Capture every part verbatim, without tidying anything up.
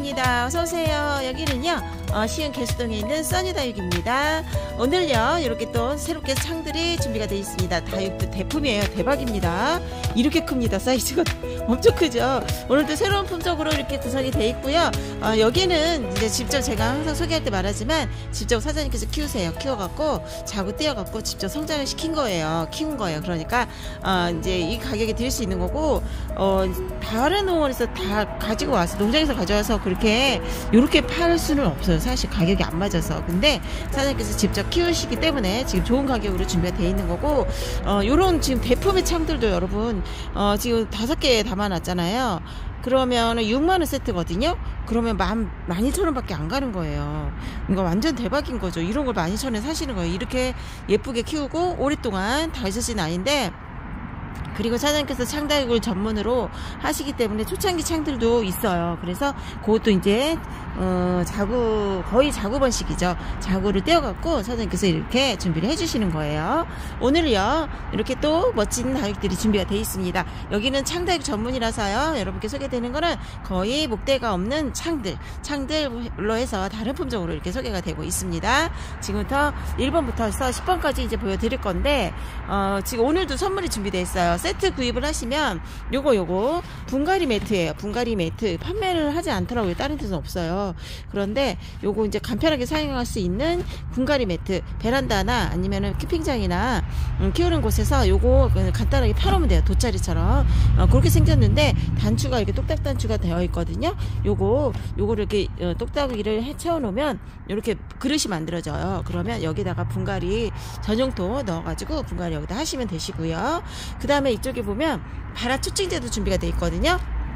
다육입니다. 어서오세요. 여기는요 어, 시흥 개수동에 있는 써니다육입니다. 오늘요 이렇게 또 새롭게 창들이 준비가 되어 있습니다. 다육도 대품이에요. 대박입니다. 이렇게 큽니다. 사이즈가 엄청 크죠. 오늘도 새로운 품종으로 이렇게 구성이 되어 있고요. 어, 여기는 이제 직접 제가 항상 소개할 때 말하지만 직접 사장님께서 키우세요. 키워갖고 자구 떼어갖고 직접 성장을 시킨 거예요. 키운 거예요. 그러니까 어, 이제 이 가격에 드릴 수 있는 거고 어, 다른 농원에서 다 가지고 와서 농장에서 가져와서 그렇게 이렇게 팔 수는 없어요. 사실 가격이 안 맞아서. 근데 사장님께서 직접 키우시기 때문에 지금 좋은 가격으로 준비가 되어 있는 거고 어, 요런 지금 대품의 창들도 여러분 어, 지금 다섯 개 담아놨잖아요. 그러면 육만 원 세트거든요. 그러면 만, 만 이천 원 밖에 안 가는 거예요. 이거 완전 대박인 거죠. 이런 걸 만 이천 원에 사시는 거예요. 이렇게 예쁘게 키우고 오랫동안 다니신 아이인데, 그리고 사장님께서 창다육을 전문으로 하시기 때문에 초창기 창들도 있어요. 그래서 그것도 이제 어, 자구 거의 자구번식이죠. 자구를 떼어갖고 사장님께서 이렇게 준비를 해주시는 거예요. 오늘요 이렇게 또 멋진 다육들이 준비가 되어 있습니다. 여기는 창다육 전문이라서요 여러분께 소개되는 거는 거의 목대가 없는 창들 창들로 해서 다른 품종으로 이렇게 소개가 되고 있습니다. 지금부터 일 번부터 해서 십 번까지 이제 보여드릴 건데 어, 지금 오늘도 선물이 준비되어 있어요. 세트 구입을 하시면 요거 요거 분갈이 매트예요. 분갈이 매트 판매를 하지 않더라고요. 다른 데는 없어요. 그런데 요거 이제 간편하게 사용할 수 있는 분갈이 매트, 베란다나 아니면은 캠핑장이나 음, 키우는 곳에서 요거 간단하게 펴놓으면 돼요. 돗자리처럼 어, 그렇게 생겼는데 단추가 이렇게 똑딱 단추가 되어 있거든요. 요거 요거를 이렇게 어, 똑딱이를 해 채워 놓으면 이렇게 그릇이 만들어져요. 그러면 여기다가 분갈이 전용토 넣어가지고 분갈이 여기다 하시면 되시고요. 그 다음에 이쪽에 보면 바라 초칭제도 준비가 되어 있거든요.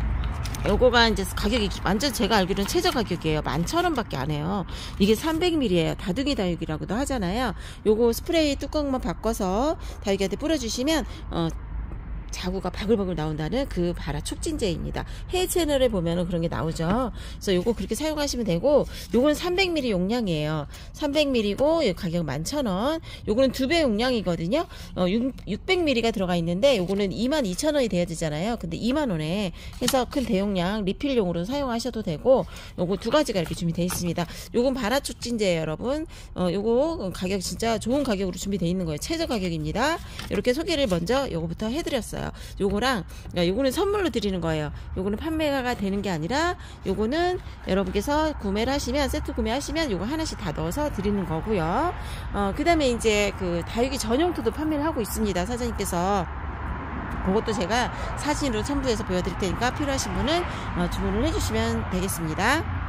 요거가 이제 가격이 완전 제가 알기로는 최저 가격이에요. 만 천 원 밖에 안 해요. 이게 삼백 밀리리터예요. 다둥이 다육이라고도 하잖아요. 요거 스프레이 뚜껑만 바꿔서 다육이한테 뿌려주시면 어 자구가 바글바글 나온다는 그 바라 촉진제입니다. 해외 채널에 보면은 그런 게 나오죠. 그래서 요거 그렇게 사용하시면 되고, 요건 삼백 밀리리터 용량이에요. 삼백 밀리리터고 가격 만 천 원. 요거는 두 배 용량이거든요. 어, 육백 밀리리터가 들어가 있는데 요거는 이만 이천 원이 돼야 되잖아요. 근데 이만 원에 해서 큰 대용량 리필용으로 사용하셔도 되고, 요거 두 가지가 이렇게 준비되어 있습니다. 요건 바라 촉진제예요, 여러분. 어, 요거 가격 진짜 좋은 가격으로 준비되어 있는 거예요. 최저 가격입니다. 이렇게 소개를 먼저 요거부터 해드렸어요. 요거랑 요거는 선물로 드리는 거예요. 요거는 판매가 되는 게 아니라 요거는 여러분께서 구매를 하시면 세트 구매하시면 요거 하나씩 다 넣어서 드리는 거고요. 어, 그 다음에 이제 그 다육이 전용토도 판매를 하고 있습니다. 사장님께서 그것도 제가 사진으로 첨부해서 보여드릴 테니까 필요하신 분은 어, 주문을 해주시면 되겠습니다.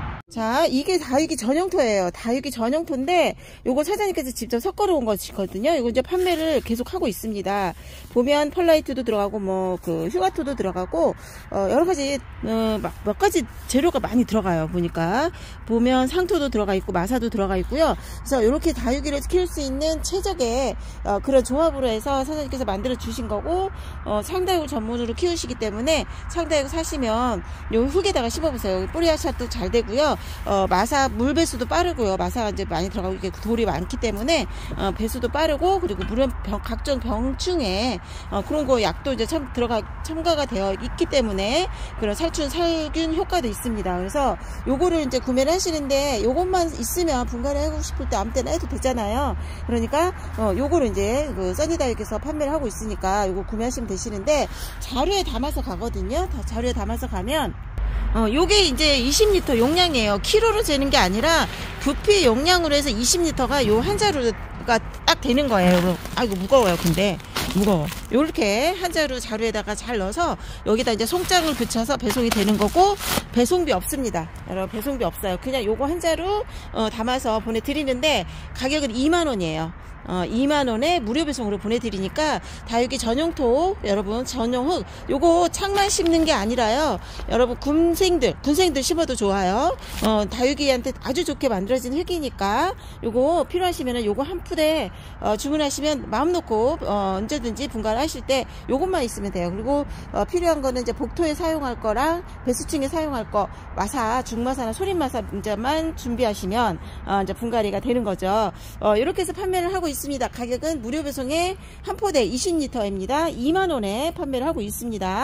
자, 이게 다육이 전용토예요. 다육이 전용토인데 요거 사장님께서 직접 섞어 놓은 것이거든요. 이거 이제 판매를 계속 하고 있습니다. 보면 펄라이트도 들어가고 뭐 그 휴가토도 들어가고 어 여러 가지 어 몇 가지 재료가 많이 들어가요. 보니까 보면 상토도 들어가 있고 마사도 들어가 있고요. 그래서 이렇게 다육이를 키울 수 있는 최적의 어 그런 조합으로 해서 사장님께서 만들어 주신 거고 어 창다육 전문으로 키우시기 때문에 창다육 사시면 요 흙에다가 심어 보세요. 뿌리아샷도 잘 되고요. 어, 마사 물 배수도 빠르고요. 마사가 이제 많이 들어가고 이게 돌이 많기 때문에 어, 배수도 빠르고, 그리고 물은 병, 각종 병충해 어, 그런 거 약도 이제 참 들어가 첨가가 되어 있기 때문에 그런 살충 살균 효과도 있습니다. 그래서 요거를 이제 구매를 하시는데 요것만 있으면 분갈이 하고 싶을 때 아무 때나 해도 되잖아요. 그러니까 어, 요거를 이제 그 써니다육에서 판매를 하고 있으니까 요거 구매하시면 되시는데 자루에 담아서 가거든요. 다 자루에 담아서 가면 어, 요게 이제 이십 리터 용량이에요. 키로로 재는 게 아니라 부피 용량으로 해서 이십 리터가 요 한 자루가 딱 되는 거예요. 아이고 무거워요. 근데 무거워. 요렇게 한 자루 자루에다가 잘 넣어서 여기다 이제 송장을 붙여서 배송이 되는 거고, 배송비 없습니다. 여러분 배송비 없어요. 그냥 요거 한 자루 어, 담아서 보내드리는데 가격은 이만 원이에요. 어, 이만 원에 무료 배송으로 보내드리니까 다육이 전용토 여러분 전용 흙 요거 창만 심는 게 아니라요. 여러분 군생들 군생들 심어도 좋아요. 어, 다육이한테 아주 좋게 만들어진 흙이니까 요거 필요하시면은 요거 한 푸대 어, 주문하시면 마음 놓고 어, 언제든지 분갈하실 때 요것만 있으면 돼요. 그리고 어, 필요한 거는 이제 복토에 사용할 거랑 배수층에 사용할 거 마사 중마사나 소림마사만 준비하시면 어, 이제 분갈이가 되는 거죠. 어, 이렇게 해서 판매를 하고 있습니다. 가격은 무료 배송에 한 포대 이십 리터입니다. 이만 원에 판매를 하고 있습니다.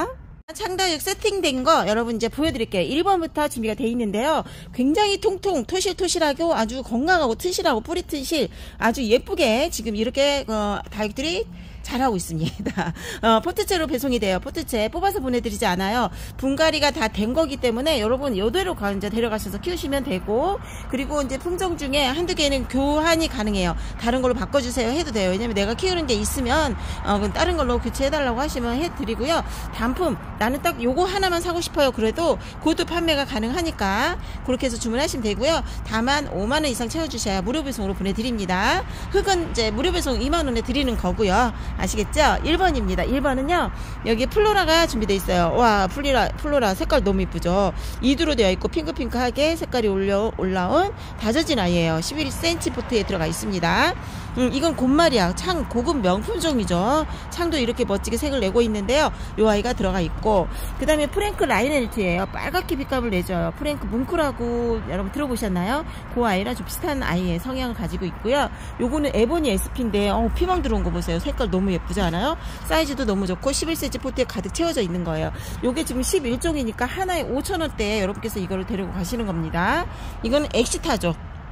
창다육 세팅된 거 여러분 이제 보여드릴게요. 일 번부터 준비가 돼 있는데요. 굉장히 통통 토실토실하고 아주 건강하고 튼실하고 뿌리 튼실 아주 예쁘게 지금 이렇게 어, 다육들이 잘하고 있습니다. 어, 포트체로 배송이 돼요. 포트체 뽑아서 보내드리지 않아요. 분갈이가 다 된 거기 때문에 여러분 이대로 이제 데려가셔서 키우시면 되고, 그리고 이제 품종 중에 한두 개는 교환이 가능해요. 다른 걸로 바꿔주세요 해도 돼요. 왜냐면 내가 키우는 게 있으면 어, 다른 걸로 교체해달라고 하시면 해드리고요. 단품 나는 딱 요거 하나만 사고 싶어요. 그래도 그것도 판매가 가능하니까 그렇게 해서 주문하시면 되고요. 다만 오만 원 이상 채워주셔야 무료 배송으로 보내드립니다. 흙은 이제 무료 배송 이만 원에 드리는 거고요. 아시겠죠? 일 번입니다. 일 번은요, 여기 플로라가 준비되어 있어요. 와, 플로라, 플로라 색깔 너무 이쁘죠? 이두로 되어 있고 핑크핑크하게 색깔이 올려, 올라온 다져진 아이예요. 십일 센티미터 포트에 들어가 있습니다. 음, 이건 곰말이야. 창 고급 명품종이죠. 창도 이렇게 멋지게 색을 내고 있는데요. 이 아이가 들어가 있고, 그 다음에 프랭크 라이넬트예요. 빨갛게 빛감을 내줘요. 프랭크 뭉클하고 여러분 들어보셨나요? 그 아이랑 좀 비슷한 아이의 성향을 가지고 있고요. 요거는 에보니 에스피인데 어, 피망 들어온 거 보세요. 색깔 너무 예쁘지 않아요? 사이즈도 너무 좋고 십일 센티미터 포트에 가득 채워져 있는 거예요. 요게 지금 십일 종이니까 하나에 오천 원대에 여러분께서 이거를 데리고 가시는 겁니다. 이거는 엑시타죠.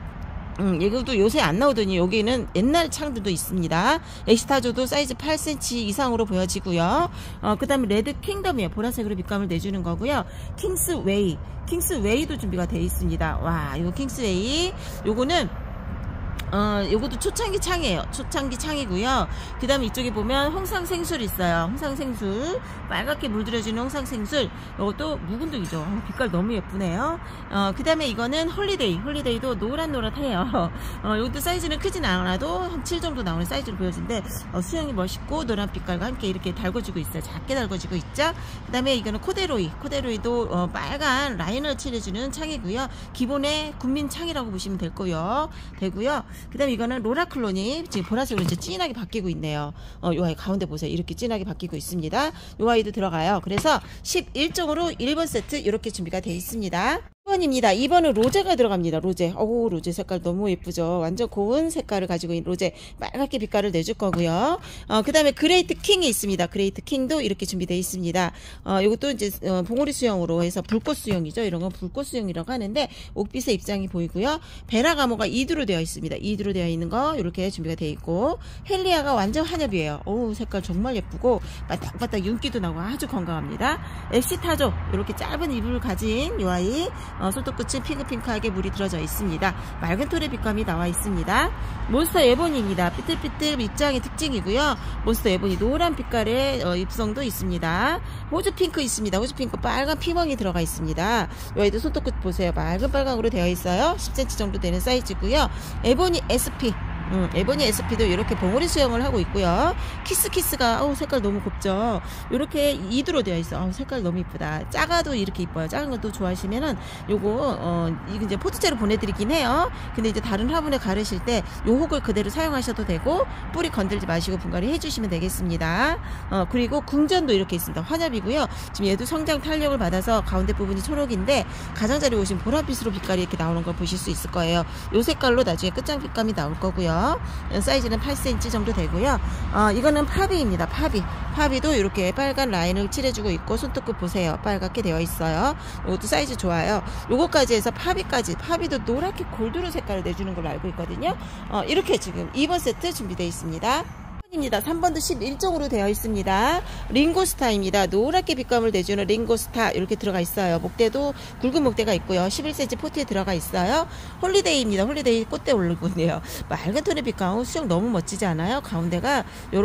음, 이것도 요새 안 나오더니 여기는 옛날 창들도 있습니다. 엑시타조도 사이즈 팔 센티미터 이상으로 보여지고요. 어, 그 다음에 레드 킹덤이에요. 보라색으로 빛감을 내주는 거고요. 킹스웨이, 킹스웨이도 준비가 되어 있습니다. 와, 이거 킹스웨이, 요거는 어, 요것도 초창기 창이에요. 초창기 창이고요. 그 다음에 이쪽에 보면 홍상생술 있어요. 홍상생술, 빨갛게 물들여주는 홍상생술. 요것도 묵은둥이죠. 어, 빛깔 너무 예쁘네요. 어, 그 다음에 이거는 홀리데이. 홀리데이도 노란노랗해요. 어, 요것도 사이즈는 크진 않아도 한 칠 정도 나오는 사이즈로 보여지는데 어, 수영이 멋있고 노란 빛깔과 함께 이렇게 달궈지고 있어요. 작게 달궈지고 있죠. 그 다음에 이거는 코데로이. 코데로이도 어, 빨간 라인을 칠해주는 창이고요. 기본의 국민 창이라고 보시면 될 거요. 되고요. 그 다음에 이거는 로라클론이 지금 보라색으로 이제 진하게 바뀌고 있네요. 어, 요 아이 가운데 보세요. 이렇게 진하게 바뀌고 있습니다. 요 아이도 들어가요. 그래서 십일 종으로 일 번 세트 이렇게 준비가 되어 있습니다. 이 번입니다. 이 번은 로제가 들어갑니다. 로제. 어우, 로제 색깔 너무 예쁘죠. 완전 고운 색깔을 가지고 있는 로제. 빨갛게 빛깔을 내줄 거고요. 어, 그 다음에 그레이트 킹이 있습니다. 그레이트 킹도 이렇게 준비되어 있습니다. 어, 이것도 이제 어, 봉오리 수영으로 해서 불꽃 수영이죠. 이런 건 불꽃 수영이라고 하는데 옥빛의 입장이 보이고요. 베라가모가 이두로 되어 있습니다. 이두로 되어 있는 거 이렇게 준비가 되어 있고, 헬리아가 완전 한엽이에요. 어우, 색깔 정말 예쁘고 바닥바닥 윤기도 나고 아주 건강합니다. 엑시타조 이렇게 짧은 이불을 가진 이 아이. 어, 손톱끝이 핑크핑크하게 물이 들어져 있습니다. 맑은 톨의 빛감이 나와 있습니다. 몬스터 에보니입니다. 삐뚤삐뚤 입장의 특징이고요. 몬스터 에보니 노란 빛깔의 어, 입성도 있습니다. 호주 핑크 있습니다. 호주 핑크 빨간 피멍이 들어가 있습니다. 여기도 손톱끝 보세요. 맑은 빨강으로 되어 있어요. 십 센티미터 정도 되는 사이즈고요. 에보니 에스피. 음, 에보니 에스피도 이렇게 봉오리 수영을 하고 있고요. 키스키스가 어우, 색깔 너무 곱죠. 이렇게 이두로 되어 있어. 어우, 색깔 너무 이쁘다. 작아도 이렇게 이뻐요. 작은 것도 좋아하시면은 요거 어 이거 이제 포트째로 보내드리긴 해요. 근데 이제 다른 화분에 가르실 때 요 혹을 그대로 사용하셔도 되고 뿌리 건들지 마시고 분갈이 해주시면 되겠습니다. 어 그리고 궁전도 이렇게 있습니다. 환엽이고요. 지금 얘도 성장 탄력을 받아서 가운데 부분이 초록인데 가장자리 오신 보랏빛으로 빛깔이 이렇게 나오는 걸 보실 수 있을 거예요. 요 색깔로 나중에 끝장 빛감이 나올 거고요. 사이즈는 팔 센티미터 정도 되고요. 어, 이거는 파비입니다. 파비. 파비도 이렇게 빨간 라인을 칠해주고 있고 손톱끝 보세요. 빨갛게 되어 있어요. 이것도 사이즈 좋아요. 요거까지 해서 파비까지. 파비도 노랗게 골드로 색깔을 내주는 걸로 알고 있거든요. 어, 이렇게 지금 이 번 세트 준비되어 있습니다. 입니다. 삼 번도 십일 종으로 되어 있습니다. 링고스타입니다. 노랗게 빛감을 내주는 링고스타 이렇게 들어가 있어요. 목대도 굵은 목대가 있고요. 십일 센티미터 포트에 들어가 있어요. 홀리데이입니다. 홀리데이 꽃대 올리고 있네요. 맑은 톤의 빛감, 수영 너무 멋지지 않아요? 가운데가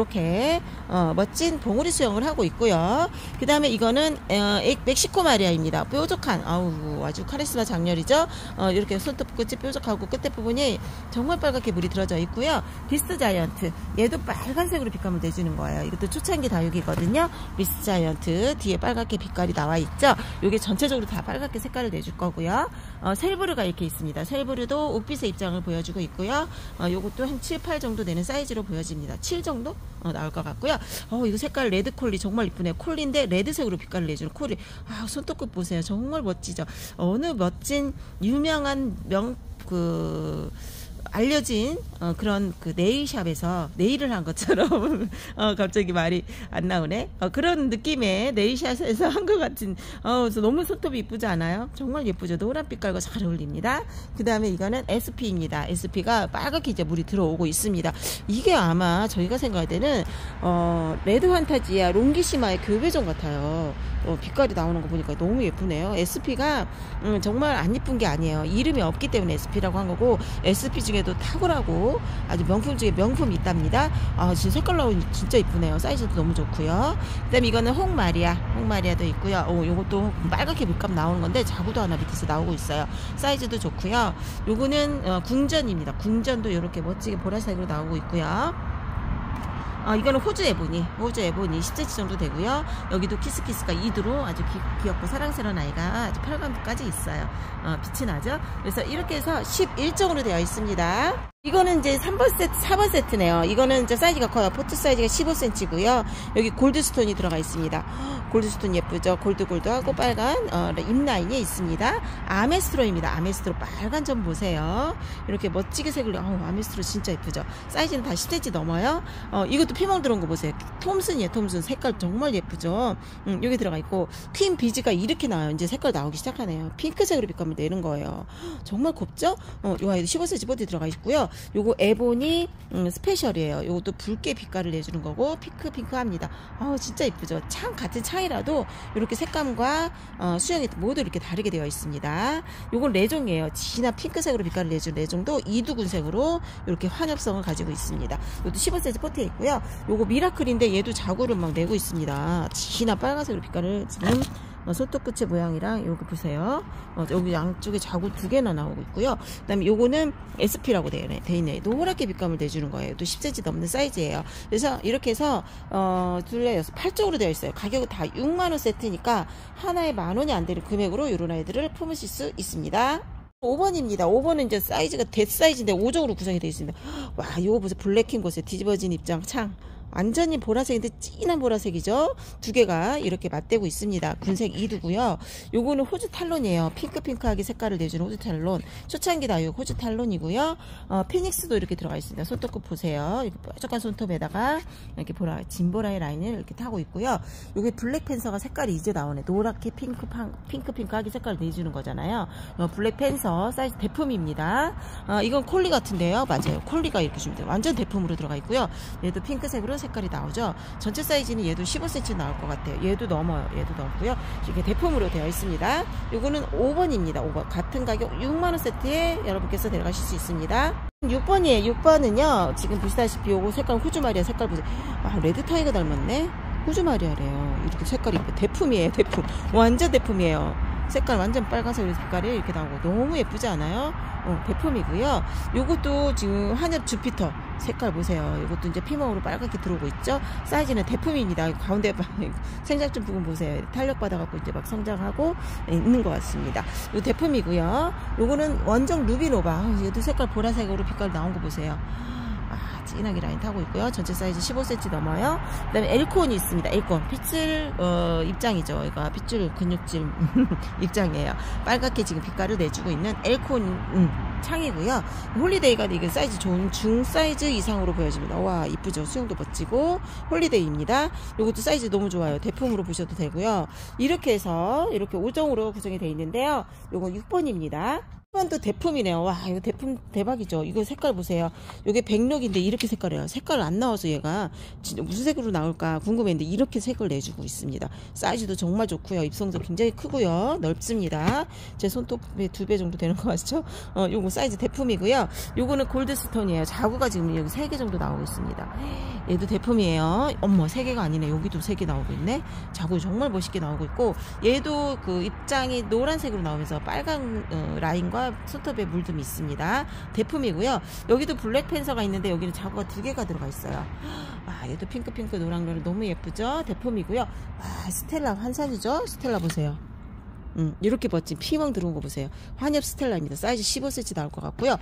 이렇게 어, 멋진 봉오리 수영을 하고 있고요. 그 다음에 이거는 어, 멕시코 마리아입니다. 뾰족한 아우 아주 카리스마 장렬이죠. 어, 이렇게 손톱 끝이 뾰족하고 끝에 부분이 정말 빨갛게 물이 들어져 있고요. 비스트 자이언트 얘도 빨간 색으로 빛감을 내주는 거예요. 이것도 초창기 다육이거든요. 미스 자이언트 뒤에 빨갛게 빛깔이 나와 있죠. 이게 전체적으로 다 빨갛게 색깔을 내줄 거고요. 어, 셀브르가 이렇게 있습니다. 셀브르도 옥빛의 입장을 보여주고 있고요. 어, 이것도 한 칠, 팔 정도 되는 사이즈로 보여집니다. 칠 정도 어, 나올 것 같고요. 어, 이거 색깔 레드 콜리 정말 이쁘네요. 콜리인데 레드색으로 빛깔을 내주는 콜리. 아, 손톱끝 보세요. 정말 멋지죠. 어느 멋진 유명한 명 그 알려진 어, 그런 그 네일샵에서 네일을 한 것처럼 어, 갑자기 말이 안 나오네. 어, 그런 느낌의 네일샵에서 한 것 같은. 어, 그래서 너무 손톱이 이쁘지 않아요? 정말 예쁘죠. 노란 빛깔과 잘 어울립니다. 그 다음에 이거는 에스피입니다. 에스피가 빨갛게 이제 물이 들어오고 있습니다. 이게 아마 저희가 생각할 때는 어, 레드 환타지와 롱기시마의 교배종 같아요. 어, 빛깔이 나오는 거 보니까 너무 예쁘네요. 에스피가 음, 정말 안 이쁜 게 아니에요. 이름이 없기 때문에 에스피라고 한 거고, 에스피 중에도 탁월하고 아주 명품 중에 명품이 있답니다. 아, 지금 색깔 나오니 진짜 이쁘네요. 사이즈도 너무 좋고요. 그 다음에 이거는 홍마리아, 홍마리아도 있고요. 오, 요것도 빨갛게 물감 나오는 건데 자구도 하나 밑에서 나오고 있어요. 사이즈도 좋고요. 요거는 어, 궁전입니다. 궁전도 이렇게 멋지게 보라색으로 나오고 있고요. 어, 이거는 호주 에보니, 호주 에보니 십 센티미터 정도 되고요. 여기도 키스키스가 이두로 아주 기, 귀엽고 사랑스러운 아이가 아주 팔감까지 있어요. 어, 빛이 나죠. 그래서 이렇게 해서 십일 종으로 되어 있습니다. 이거는 이제 삼 번 세트, 사 번 세트네요. 이거는 이제 사이즈가 커요. 포트 사이즈가 십오 센티미터고요. 여기 골드스톤이 들어가 있습니다. 골드스톤 예쁘죠? 골드골드하고 빨간 어, 입라인이 있습니다. 아메스트로입니다. 아메스트로 빨간 점 보세요. 이렇게 멋지게 색을, 어, 아메스트로 진짜 예쁘죠? 사이즈는 다 십 센티미터 넘어요. 어, 이것도 피멍 들어온 거 보세요. 톰슨이에요. 톰슨. 색깔 정말 예쁘죠? 음, 여기 들어가 있고, 퀸 비즈가 이렇게 나와요. 이제 색깔 나오기 시작하네요. 핑크색으로 빛감을 내는 거예요. 정말 곱죠? 어, 요 아이도 십오 센티미터 보디 들어가 있고요. 요거 에보니 음, 스페셜이에요. 요것도 붉게 빛깔을 내주는 거고, 핑크 핑크합니다. 아, 진짜 이쁘죠? 창 같은 창이라도 이렇게 색감과 어, 수영이 모두 이렇게 다르게 되어 있습니다. 요건 레종이에요. 진한 핑크색으로 빛깔을 내준 레종도 이두근색으로 이렇게 환엽성을 가지고 있습니다. 요것도 십오 센티미터 포트에 있고요. 요거 미라클인데 얘도 자구를 막 내고 있습니다. 진한 빨간색으로 빛깔을 지금 어, 손톱 끝의 모양이랑 요거 보세요. 어, 여기 양쪽에 자구 두 개나 나오고 있고요. 그 다음에 요거는 에스피라고 되어 있네. 노랗게 빛감을 내주는 거예요. 또 십 센티미터 넘는 사이즈예요. 그래서 이렇게 해서 어, 둘레 여섯, 팔 쪽으로 되어 있어요. 가격은 다 육만 원 세트니까 하나에 만 원이 안 되는 금액으로 이런 아이들을 품으실 수 있습니다. 오 번입니다. 오 번은 이제 사이즈가 대 사이즈인데 오 종으로 구성이 되어 있습니다. 와, 요거 보세요. 블랙킹 보세요. 뒤집어진 입장 창. 완전히 보라색인데 진한 보라색이죠. 두 개가 이렇게 맞대고 있습니다. 군색 이두고요. 요거는 호주 탈론이에요. 핑크핑크하게 색깔을 내주는 호주 탈론. 초창기 다육 호주 탈론이고요. 어, 피닉스도 이렇게 들어가 있습니다. 손톱 끝 보세요. 이렇게 뾰족한 손톱에다가 이렇게 보라 진보라의 라인을 이렇게 타고 있고요. 요게 블랙팬서가 색깔이 이제 나오네. 노랗게 핑크 핑크핑크하게 색깔을 내주는 거잖아요. 어, 블랙팬서 사이즈 대품입니다. 어, 이건 콜리 같은데요. 맞아요. 콜리가 이렇게 줍니다. 완전 대품으로 들어가 있고요. 얘도 핑크색으로 색깔이 나오죠. 전체 사이즈는 얘도 십오 센티미터 나올 것 같아요. 얘도 넘어요. 얘도 넘고요. 이게 대품으로 되어 있습니다. 요거는 오 번입니다. 오 번 같은 가격 육만 원 세트에 여러분께서 데려가실 수 있습니다. 육 번이에요. 육 번은요 지금 보시다시피 요거 색깔 호주마리아 색깔 보세요. 아, 레드 타이거 닮았네. 호주마리아래요. 이렇게 색깔이 대품이에요. 대품. 완전 대품이에요. 색깔 완전 빨간색 색깔이 이렇게 나오고 너무 예쁘지 않아요? 어, 대품이고요. 요것도 지금 한엽 주피터 색깔 보세요. 이것도 이제 피멍으로 빨갛게 들어오고 있죠. 사이즈는 대품입니다. 가운데 생장점 부분 보세요. 탄력 받아갖고 이제 막 성장하고 있는 것 같습니다. 요 대품이고요. 요거는 원정 루비노바. 얘도 색깔 보라색으로 빛깔 나온 거 보세요. 아, 진하게 라인 타고 있고요. 전체 사이즈 십오 센티미터 넘어요. 그 다음에 엘콘이 있습니다. 엘콘. 핏줄, 어, 입장이죠. 이거 핏줄 근육질 입장이에요. 빨갛게 지금 빛깔을 내주고 있는 엘콘, 음, 창이고요. 홀리데이가 이게 사이즈 좋은 중 사이즈 이상으로 보여집니다. 와, 이쁘죠. 수영도 멋지고. 홀리데이입니다. 이것도 사이즈 너무 좋아요. 대품으로 보셔도 되고요. 이렇게 해서 이렇게 오 종으로 구성이 되어 있는데요. 요거 육 번입니다. 육 번도 대품이네요. 와, 이거 대품 대박이죠. 이거 색깔 보세요. 이게 백록인데 이렇게 색깔이에요. 색깔 안 나와서 얘가 진짜 무슨 색으로 나올까 궁금했는데 이렇게 색을 내주고 있습니다. 사이즈도 정말 좋고요. 입성도 굉장히 크고요. 넓습니다. 제 손톱의 두 배 정도 되는 거 같죠? 어, 요거 사이즈 대품이고요. 요거는 골드스톤이에요. 자구가 지금 여기 세 개 정도 나오고 있습니다. 얘도 대품이에요. 어머, 세 개가 아니네. 여기도 세 개 나오고 있네. 자구 정말 멋있게 나오고 있고, 얘도 그 입장이 노란색으로 나오면서 빨간 어, 라인과 손톱에 물듬이 있습니다. 대품이고요. 여기도 블랙팬서가 있는데 여기는 자구가 두 개가 들어가 있어요. 아, 얘도 핑크핑크 노랑노랑 너무 예쁘죠? 대품이고요. 아, 스텔라 환상이죠? 스텔라 보세요. 음, 이렇게 멋진 피멍 들어온 거 보세요. 환엽 스텔라입니다. 사이즈 십오 센티미터 나올 것 같고요.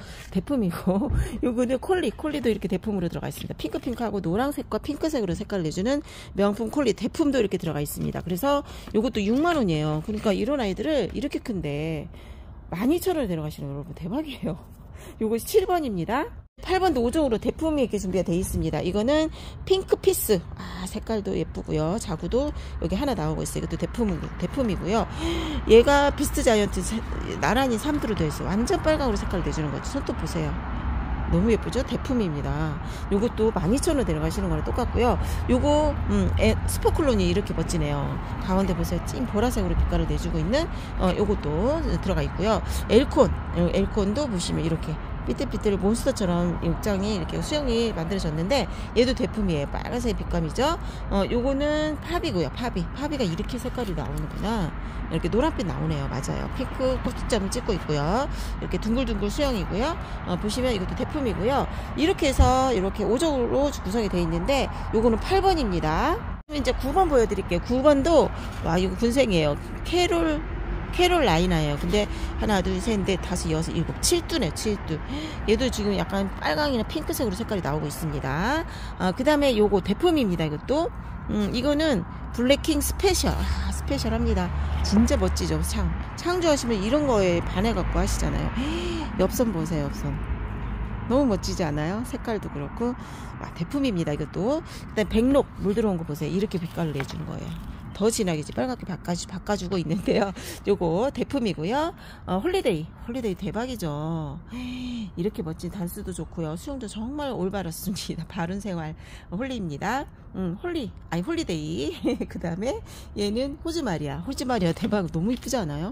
대품이고, 요거는 콜리, 콜리도 이렇게 대품으로 들어가 있습니다. 핑크핑크하고 노란색과 핑크색으로 색깔을 내주는 명품 콜리 대품도 이렇게 들어가 있습니다. 그래서 요것도 육만 원이에요. 그러니까 이런 아이들을 이렇게 큰데 만 이천 원에 데려가시는 여러분 대박이에요. 요거 칠 번입니다. 팔 번도 오 종으로 대품이 이렇게 준비가 되어 있습니다. 이거는 핑크 피스. 아, 색깔도 예쁘고요. 자구도 여기 하나 나오고 있어요. 이것도 대품, 대품이고요. 얘가 비스트 자이언트 나란히 삼 두로 되어 있어요. 완전 빨강으로 색깔을 내주는 거죠. 손톱 보세요. 너무 예쁘죠? 대품입니다. 요것도 만 이천 원 데려가시는 거랑 똑같고요. 요거 음, 에, 스포클론이 이렇게 멋지네요. 가운데 보세요. 찐 보라색으로 빛깔을 내주고 있는 어, 요것도 들어가 있고요. 엘콘, 엘콘도 보시면 이렇게 삐뚤삐뚤 몬스터처럼 육장이 이렇게 수영이 만들어졌는데 얘도 대품이에요. 빨간색 빛감이죠. 어, 요거는 팝이고요. 팝이 팝이가 이렇게 색깔이 나오는구나. 이렇게 노란빛 나오네요. 맞아요. 핑크 꼭지점을 찍고 있고요. 이렇게 둥글둥글 수영이고요. 어, 보시면 이것도 대품이고요. 이렇게 해서 이렇게 오 종으로 구성이 되어 있는데 요거는 팔 번입니다. 이제 구 번 보여드릴게요. 구 번도 와 이거 군생이에요. 캐롤 캐롤라이나예요. 근데 하나 둘 셋 넷 다섯 여섯 일곱 칠 두네 칠 두. 얘도 지금 약간 빨강이나 핑크색으로 색깔이 나오고 있습니다. 아, 그 다음에 요거 대품입니다. 이것도 음, 이거는 블랙킹 스페셜. 아, 스페셜합니다. 진짜 멋지죠. 창 창조하시면 이런 거에 반해갖고 하시잖아요. 옆선 보세요. 옆선 너무 멋지지 않아요? 색깔도 그렇고. 아, 대품입니다. 이것도. 그다음 백록 물 들어온 거 보세요. 이렇게 빛깔을 내주는 거예요. 더 진하게 빨갛게 바꿔주, 바꿔주고 있는데요. 요거 대품이고요. 어, 홀리데이. 홀리데이 대박이죠. 이렇게 멋진 단수도 좋고요. 수영도 정말 올바랐습니다. 바른 생활 홀리입니다. 음, 홀리. 아니, 홀리데이. 그 다음에 얘는 호즈마리아. 호즈마리아 대박. 너무 이쁘지 않아요?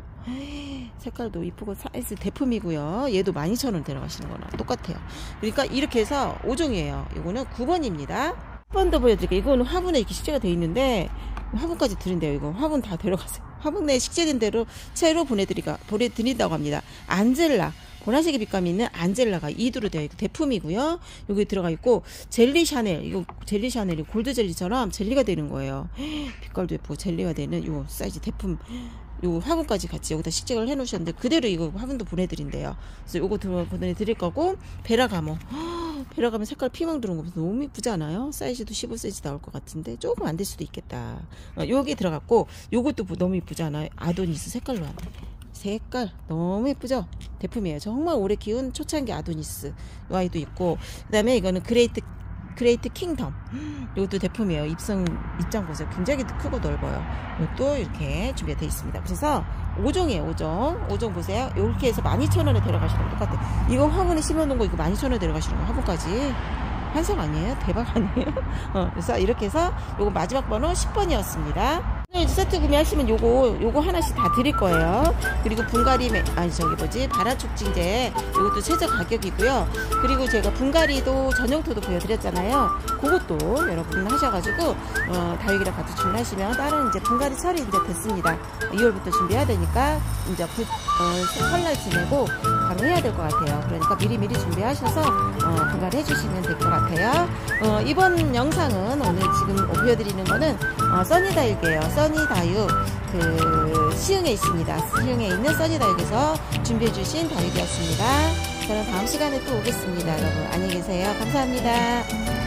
색깔도 이쁘고 사이즈 대품이고요. 얘도 만 이천 원 데려가시는 거랑 똑같아요. 그러니까 이렇게 해서 오 종이에요. 이거는 구 번입니다. 한 번 더 보여드릴게요. 이거는 화분에 이렇게 식재가 되어 있는데 화분까지 드린대요. 이거 화분 다 데려가세요. 화분에 식재된 대로 채로 보내드리가 보내드린다고 합니다. 안젤라 보라색의 빛감이 있는 안젤라가 이 두로 되어 있고 대품이고요. 여기 들어가 있고 젤리 샤넬 이거 젤리 샤넬이 골드 젤리처럼 젤리가 되는 거예요. 빛깔도 예쁘고 젤리가 되는 요 사이즈 대품. 요 화분까지 같이 여기다 식재를 해 놓으셨는데 그대로 이거 화분도 보내드린대요. 그래서 요거 보내드릴 거고 베라가모. 베라가모 색깔 피망 들어온 거 너무 이쁘지 않아요? 사이즈도 십오 센티미터 나올 것 같은데 조금 안 될 수도 있겠다. 어, 여기 들어갔고 요것도 너무 이쁘지 않아요? 아도니스 색깔로 하네. 색깔 너무 예쁘죠? 대품이에요. 정말 오래 키운 초창기 아도니스 요 아이도 있고 그 다음에 이거는 그레이트 그레이트 킹덤. 이것도 대품이에요. 입성 입장 보세요. 굉장히 크고 넓어요. 이것도 이렇게 준비가 되어 있습니다. 그래서 오 종이에요. 오 종. 오 종 보세요. 이렇게 해서 만 이천 원에 데려가시는 거 똑같아요. 이거 화분에 심어놓은 거 이거 만 이천 원에 데려가시는 거 화분까지. 환상 아니에요? 대박 아니에요? 어, 그래서 이렇게 해서 요거 마지막 번호 십 번이었습니다. 오늘 세트 구매하시면 요거 요거 하나씩 다 드릴 거예요. 그리고 분갈이 매, 아니 저기 뭐지 바라촉진제 요것도 최저 가격이고요. 그리고 제가 분갈이도 전용토도 보여드렸잖아요. 그것도 여러분 하셔가지고 어, 다육이랑 같이 주문하시면 다른 이제 분갈이 철이 이제 됐습니다. 이월부터 준비해야 되니까 이제 그, 어, 설날 지내고 바로 해야 될 것 같아요. 그러니까 미리미리 준비하셔서 어, 분갈이 해주시면 될 것 같아요. 어, 이번 영상은 오늘 지금 보여드리는 거는 어, 써니다육이에요. 써니다육 그 시흥에 있습니다. 시흥에 있는 써니다육에서 준비해주신 다육이었습니다. 저는 다음 시간에 또 오겠습니다. 여러분 안녕히 계세요. 감사합니다.